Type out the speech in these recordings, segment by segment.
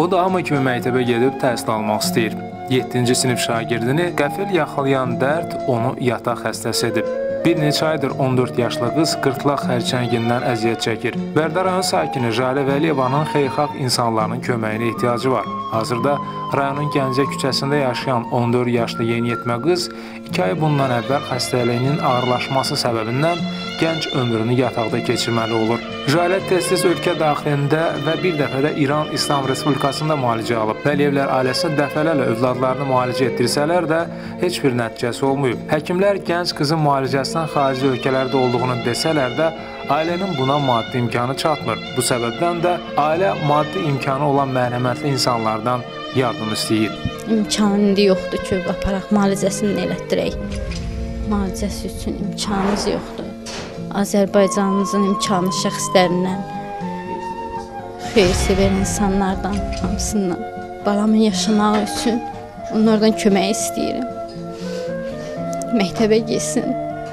O da hamı kimi məktəbə gedib təhsil almaq istəyir. 7-ci sinif şagirdini qəfil yaxalayan dərd onu yataq xəstəsi edib. Bir neçə aydır 14 yaşlı qız qırtlaq xərçəngindən əziyyət çəkir. Bərdə rayon sakini Jalə Vəliyevanın xeyirxah insanların köməyinə ehtiyacı var. Hazırda rayonun Gəncə küçəsində yaşayan 14 yaşlı yeniyetmə qız 2 ay bundan əvvəl xəstəliyinin ağırlaşması səbəbindən gənc ömrünü yataqda keçirməli olur. Jalə tez-tez ölkə daxilində və bir dəfə də İran İslam Respublikasında müalicə alıb. Vəliyevlər ailəsi dəfələrlə övladlarını müalicə etdirsələr də heç bir nəticəsi olmayıb. Həkimlər gənc qızın müalicəsindən xarici ölkələrdə olduğunu desələr də, ailənin buna maddi imkanı çatmır. Bu səbəbdən də ailə maddi imkanı olan mərhəmətli insanlardan yardım istəyir. İmkanı indi yoxdur ki, aparaq müalicəsini elətdirək. Müalicəsi üçün imkanımız yoxdur. Azərbaycanımızın imkanlı şəxslərindən, xeyirsever insanlardan, hamısından balamın yaşamağı üçün onlardan kömək istəyirəm. Məktəbə getsin.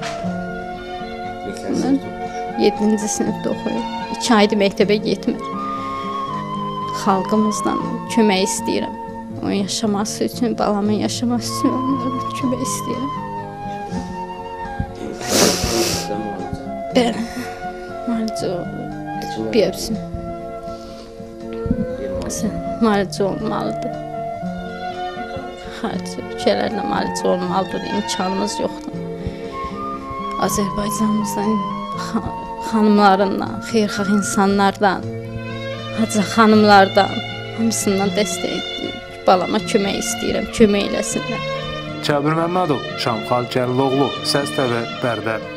7-ci sinifdə oxuyur. 2 aydır məktəbə getmir. Xalqımızdan kömək istəyirəm. Onun yaşaması üçün, balamın yaşaması üçün onlardan kömək istəyirəm. Bəli, müalicə olmalıdır. Müalicə olmalıdır. Xarici ölkələrdə müalicə olmalıdır, imkanımız yoxdur. Azərbaycanımızdan, xanımlarından, xeyirxah insanlardan, hacı xanımlardan, hamısından dəstək edir. Balama kömək istəyirəm, kömək eləsinlər. Cabir Məmmədov, Şamxal Cəliloğlu, Səs TV, Bərdə.